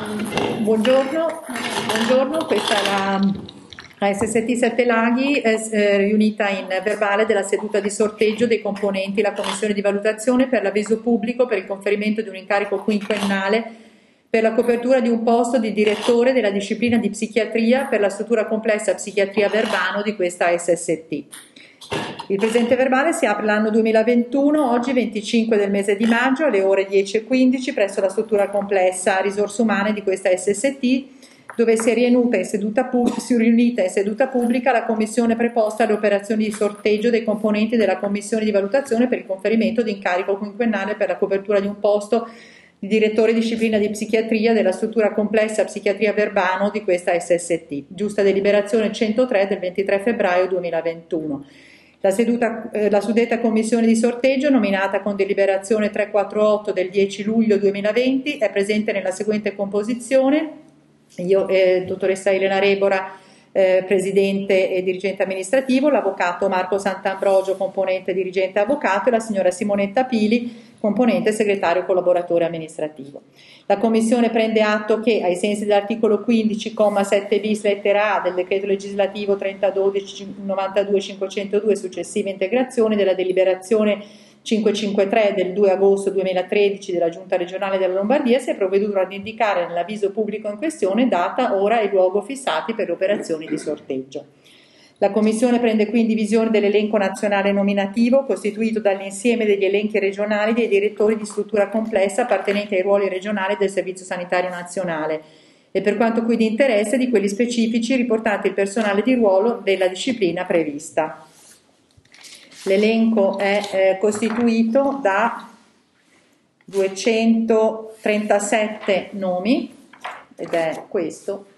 Buongiorno, questa è la SST Sette Laghi riunita in verbale della seduta di sorteggio dei componenti della Commissione di valutazione per l'avviso pubblico per il conferimento di un incarico quinquennale per la copertura di un posto di direttore della disciplina di psichiatria per la struttura complessa psichiatria Verbano di questa SST. Il presente verbale si apre l'anno 2021, oggi 25 del mese di maggio alle ore 10:15 presso la struttura complessa risorse umane di questa SST, dove si è riunita in seduta pubblica la commissione preposta alle operazioni di sorteggio dei componenti della commissione di valutazione per il conferimento di incarico quinquennale per la copertura di un posto di direttore disciplina di psichiatria della struttura complessa psichiatria Verbano di questa SST. Giusta deliberazione 103 del 23 febbraio 2021. La suddetta commissione di sorteggio, nominata con deliberazione 348 del 10 luglio 2020, è presente nella seguente composizione: io, dottoressa Elena Rebora, presidente e dirigente amministrativo, l'avvocato Marco Sant'Ambrogio, componente dirigente avvocato, e la signora Simonetta Pili, componente segretario collaboratore amministrativo. La Commissione prende atto che, ai sensi dell'articolo 15, comma 7 bis lettera A del decreto legislativo 30/12/92/502 successive integrazioni della deliberazione 553 del 2 agosto 2013 della Giunta regionale della Lombardia, si è provveduto ad indicare nell'avviso pubblico in questione data, ora e luogo fissati per le operazioni di sorteggio. La Commissione prende quindi visione dell'elenco nazionale nominativo costituito dall'insieme degli elenchi regionali dei direttori di struttura complessa appartenenti ai ruoli regionali del Servizio Sanitario Nazionale e, per quanto qui di interesse, di quelli specifici riportanti il personale di ruolo della disciplina prevista. L'elenco è costituito da 237 nomi ed è questo.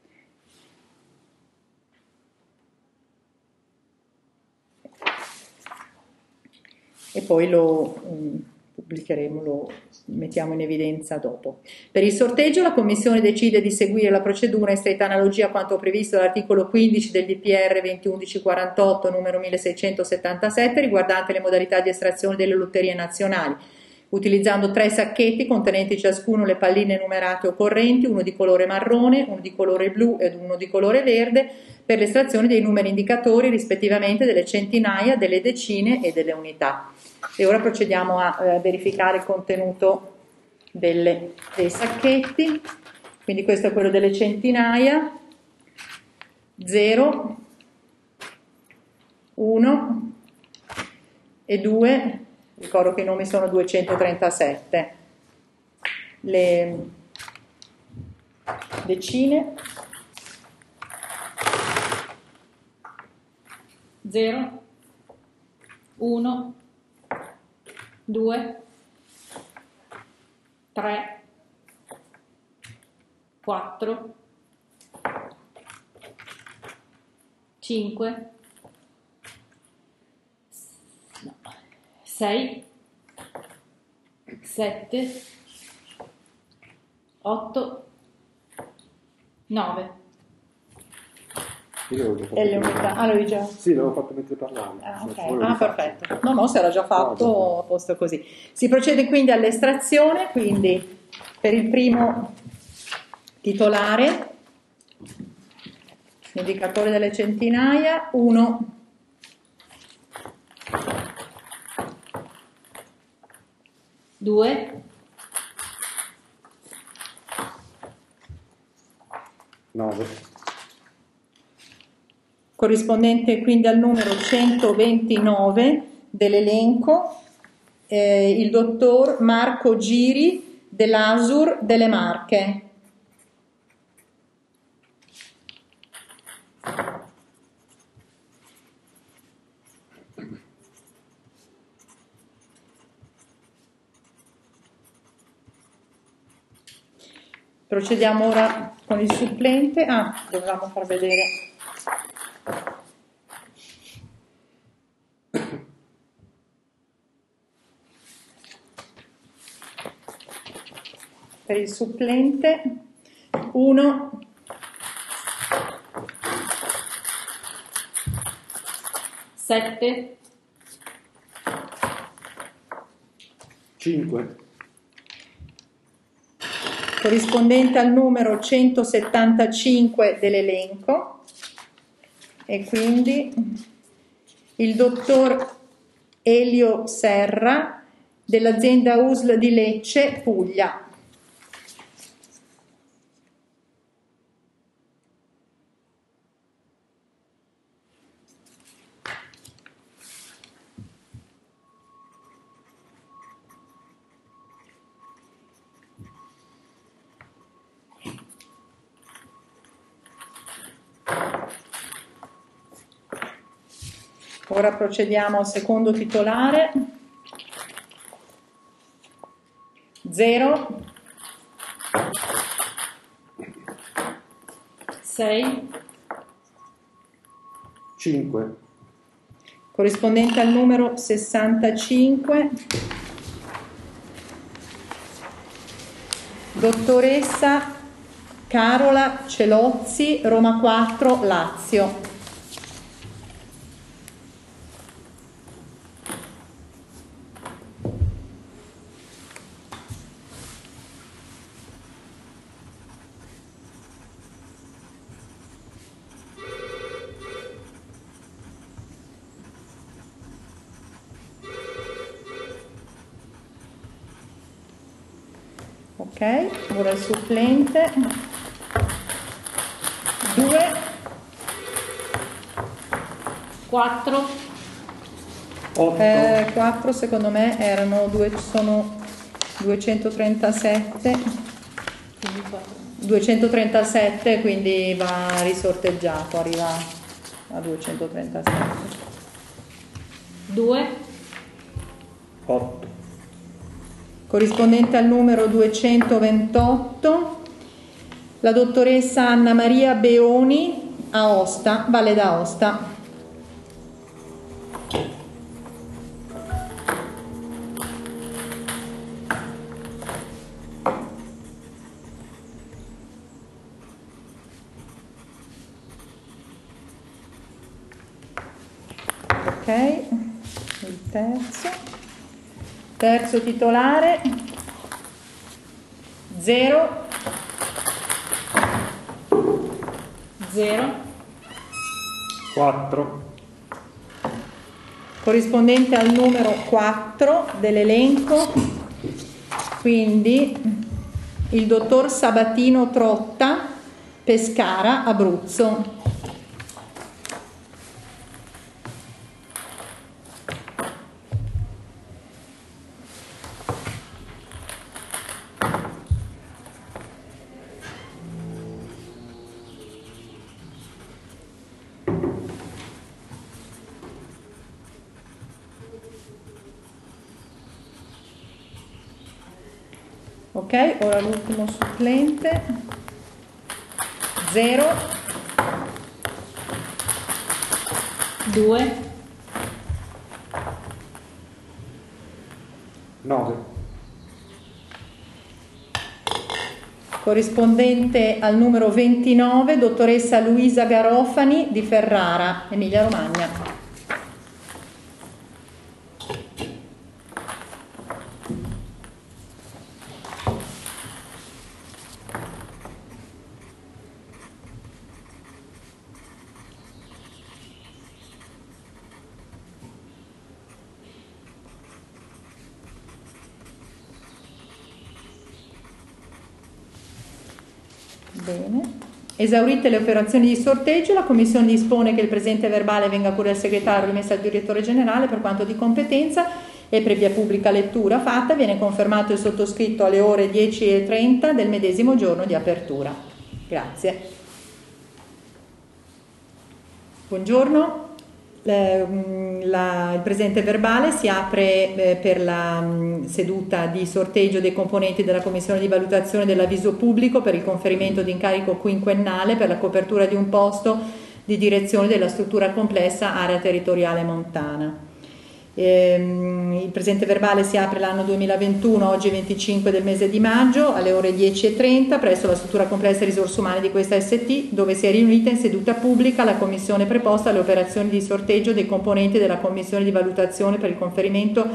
E poi lo pubblicheremo, lo mettiamo in evidenza dopo. Per il sorteggio la Commissione decide di seguire la procedura in stretta analogia a quanto previsto dall'articolo 15 del DPR 2011-48 numero 1677 riguardante le modalità di estrazione delle lotterie nazionali, utilizzando 3 sacchetti contenenti ciascuno le palline numerate occorrenti, uno di colore marrone, uno di colore blu ed uno di colore verde, per l'estrazione dei numeri indicatori rispettivamente delle centinaia, delle decine e delle unità. E ora procediamo a verificare il contenuto dei sacchetti. Quindi questo è quello delle centinaia: 0, 1 e 2. Ricordo che i nomi sono 237. Le decine: 0, 1, 2, 3, 4, 5, 6, 7, 8, 9. E le unità. Ah, l'avevi già? Sì, l'avevo fatto mentre parlavo. Ok. Perfetto. No, si era già fatto, a posto così. Si procede quindi all'estrazione, quindi per il primo titolare, l'indicatore delle centinaia, 1, 2, 9. Corrispondente quindi al numero 129 dell'elenco, il dottor Marco Giri dell'ASUR delle Marche. Procediamo ora con il supplente. Dovevamo far vedere. Per il supplente 1, 7, 5, corrispondente al numero 175 dell'elenco, e quindi il dottor Elio Serra dell'azienda USL di Lecce, Puglia. Ora procediamo al secondo titolare. 0 6 5. corrispondente al numero 65, dottoressa Carola Celozzi, Roma 4, Lazio. Ok, ora il supplente. 2 4 8. 4 secondo me erano sono 237, 237, quindi va risorteggiato, arriva a 237. 2 8. Corrispondente al numero 228, la dottoressa Anna Maria Beoni, Aosta, Valle d'Aosta. Ok, il terzo titolare. 0 4. corrispondente al numero 4 dell'elenco, quindi il dottor Sabatino Trotta, Pescara, Abruzzo. Ok, ora l'ultimo supplente. 0 2 9. corrispondente al numero 29, dottoressa Luisa Garofani di Ferrara, Emilia Romagna. Bene. Esaurite le operazioni di sorteggio, la Commissione dispone che il presente verbale venga a cura del segretario rimesso al direttore generale per quanto di competenza e previa pubblica lettura fatta viene confermato il sottoscritto alle ore 10:30 del medesimo giorno di apertura. Grazie. Buongiorno. Il presente verbale si apre per la seduta di sorteggio dei componenti della Commissione di valutazione dell'avviso pubblico per il conferimento di incarico quinquennale per la copertura di un posto di direzione della struttura complessa area territoriale montana. Il presente verbale si apre l'anno 2021, oggi 25 del mese di maggio, alle ore 10:30 presso la struttura complessa risorse umane di questa ST, dove si è riunita in seduta pubblica la commissione preposta alle operazioni di sorteggio dei componenti della commissione di valutazione per il conferimento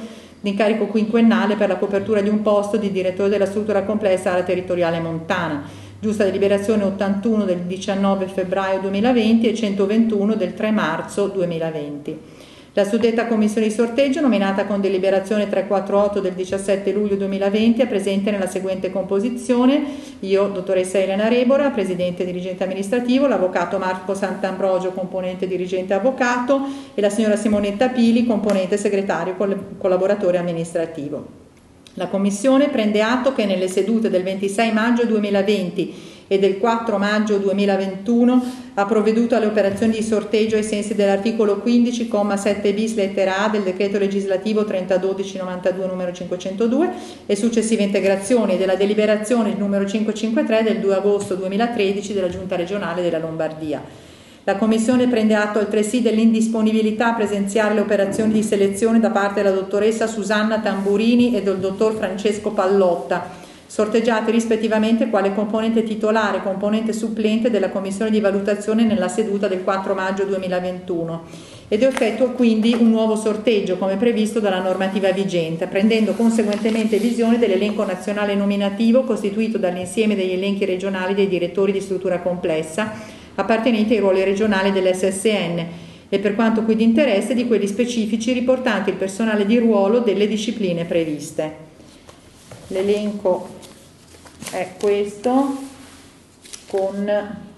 l'incarico quinquennale per la copertura di un posto di direttore della struttura complessa area territoriale montana. Giusta deliberazione 81 del 19 febbraio 2020 e 121 del 3 marzo 2020. La suddetta commissione di sorteggio, nominata con deliberazione 348 del 17 luglio 2020, è presente nella seguente composizione: io, dottoressa Elena Rebora, presidente dirigente amministrativo, l'avvocato Marco Sant'Ambrogio, componente dirigente avvocato, e la signora Simonetta Pili, componente segretario collaboratore amministrativo. La Commissione prende atto che nelle sedute del 26 maggio 2020 e del 4 maggio 2021 ha provveduto alle operazioni di sorteggio ai sensi dell'articolo 15,7 bis lettera A del decreto legislativo 30/12/92 numero 502 e successive integrazioni della deliberazione numero 553 del 2 agosto 2013 della Giunta regionale della Lombardia. La Commissione prende atto altresì dell'indisponibilità a presenziare le operazioni di selezione da parte della dottoressa Susanna Tamburini e del dottor Francesco Pallotta, sorteggiati rispettivamente quale componente titolare e componente supplente della Commissione di valutazione nella seduta del 4 maggio 2021 ed effettua quindi un nuovo sorteggio come previsto dalla normativa vigente, prendendo conseguentemente visione dell'elenco nazionale nominativo costituito dall'insieme degli elenchi regionali dei direttori di struttura complessa appartenenti ai ruoli regionali dell'SSN e, per quanto qui di interesse, di quelli specifici riportanti il personale di ruolo delle discipline previste. L'elenco è questo, con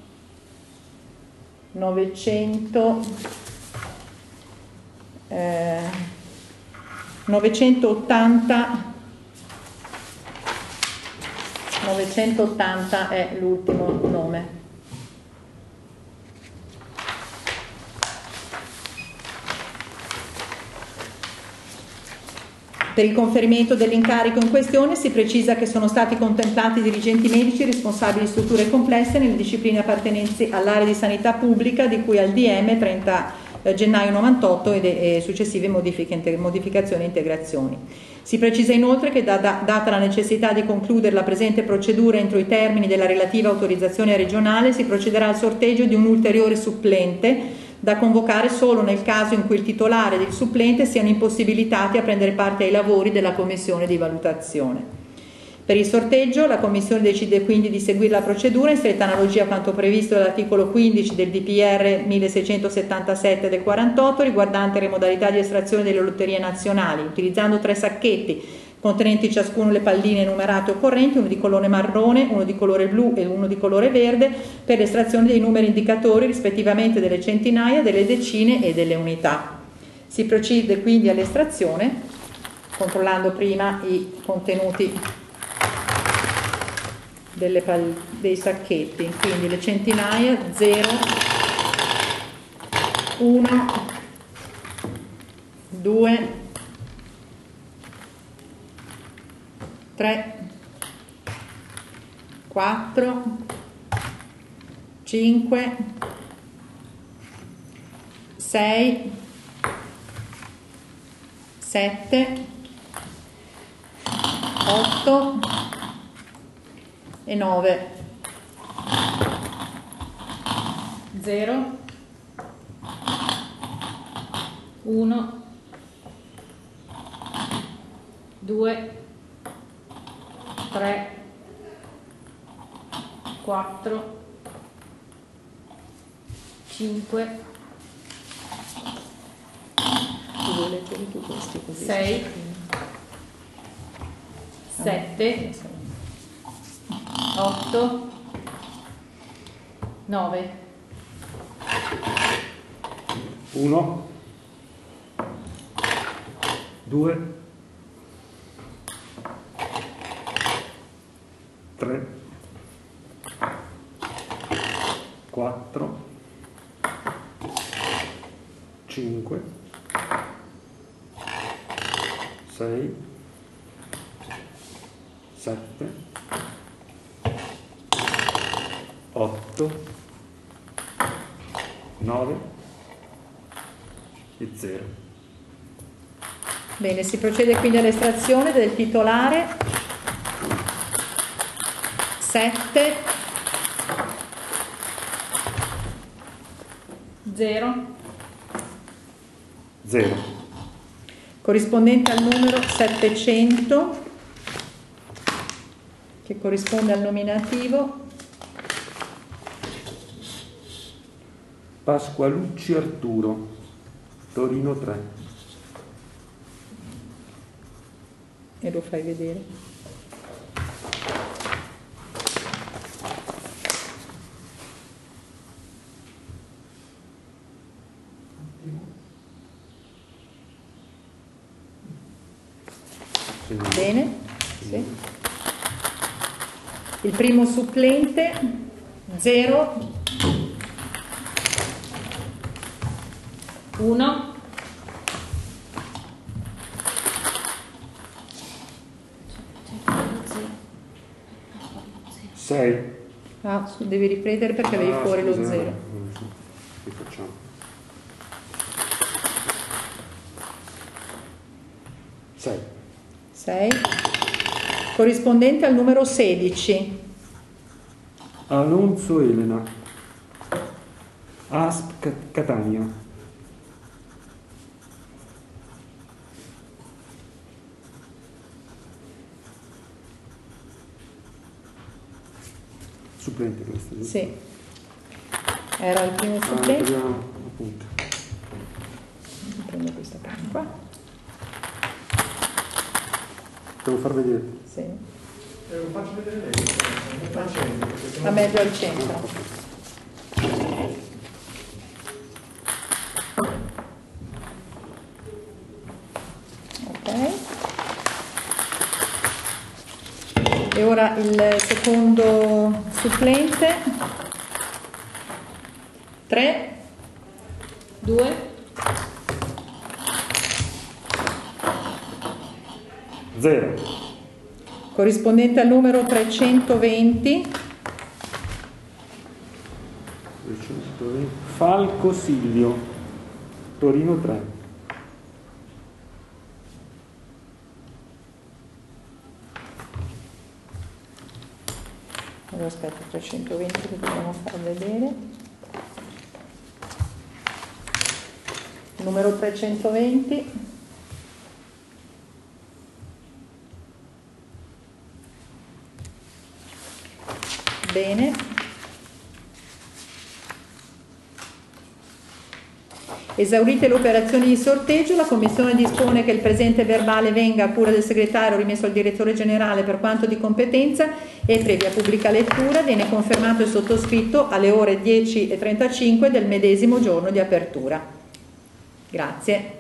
980 è l'ultimo nome. Per il conferimento dell'incarico in questione si precisa che sono stati contemplati dirigenti medici responsabili di strutture complesse nelle discipline appartenenti all'area di sanità pubblica di cui al DM 30 gennaio 98 e successive modificazioni e integrazioni. Si precisa inoltre che data la necessità di concludere la presente procedura entro i termini della relativa autorizzazione regionale, si procederà al sorteggio di un ulteriore supplente da convocare solo nel caso in cui il titolare ed il supplente siano impossibilitati a prendere parte ai lavori della commissione di valutazione. Per il sorteggio la commissione decide quindi di seguire la procedura in stretta analogia a quanto previsto dall'articolo 15 del DPR 1677 del 48 riguardante le modalità di estrazione delle lotterie nazionali, utilizzando 3 sacchetti contenenti ciascuno le palline numerate occorrenti, uno di colore marrone, uno di colore blu e uno di colore verde, per l'estrazione dei numeri indicatori rispettivamente delle centinaia, delle decine e delle unità. Si procede quindi all'estrazione controllando prima i contenuti dei sacchetti, quindi le centinaia 0, 1, 2, 3, 4, 5, 6, 7, 8 e 9. 0, 1, 2, 3, 4, 5, 6, 7, 8, 9. 1, 2, 3, 4, 5, 6, 7, 8, 9 e 0. Bene, si procede quindi all'estrazione del titolare 7, 0, 0. corrispondente al numero 700, che corrisponde al nominativo Pasqualucci Arturo, Torino 3. e lo fai vedere. Bene, sì. Il primo supplente 0 1 6. Ah, devi ripetere perché avevi fuori lo 0. Che facciamo? 6. 6 corrispondente al numero 16. Alonso Elena, ASP Catania. Supplente questo, giusto? Sì, era il primo supplente. Appunto. Prendo questa penna qua. Devo far vedere. Sì. Lo faccio vedere lei, metto al centro, perché sennò- A mezzo al centro. Ok. E ora il secondo supplente 3 2 0. corrispondente al numero 320. 320. Falco Silvio, Torino 3. Allora, aspetta, 320 che dobbiamo far vedere. Numero 320. Bene. Esaurite le operazioni di sorteggio, la Commissione dispone che il presente verbale venga a cura del segretario rimesso al direttore generale per quanto di competenza e previa pubblica lettura viene confermato e sottoscritto alle ore 10:35 del medesimo giorno di apertura. Grazie.